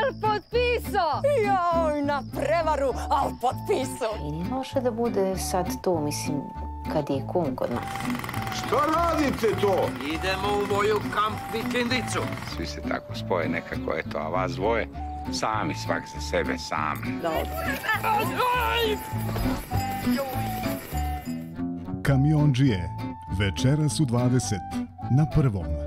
potpisao! Joj, na prevaru, al potpisao. I ne može da bude sad to, mislim, kad je kum kod nas. Šta radite to? Idemo u moju kamp vikendicu. Svi se tako spoje nekako, eto, a vas dvoje sami, svak za sebe sam. Kamiondžije, večeras u 20 na Prvom.